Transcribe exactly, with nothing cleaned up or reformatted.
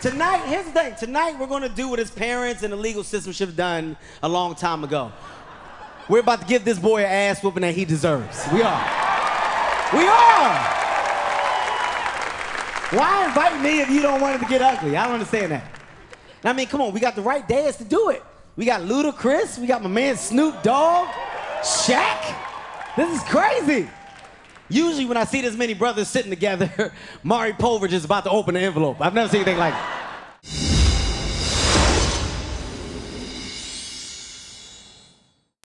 Tonight, here's the thing. Tonight, we're gonna do what his parents and the legal system should have done a long time ago. We're about to give this boy an ass whooping that he deserves. We are. We are! Why invite me if you don't want it to get ugly? I don't understand that. I mean, come on, we got the right dads to do it. We got Ludacris, we got my man Snoop Dogg, Shaq. This is crazy. Usually when I see this many brothers sitting together, Maury Povich is about to open the envelope. I've never seen anything like it.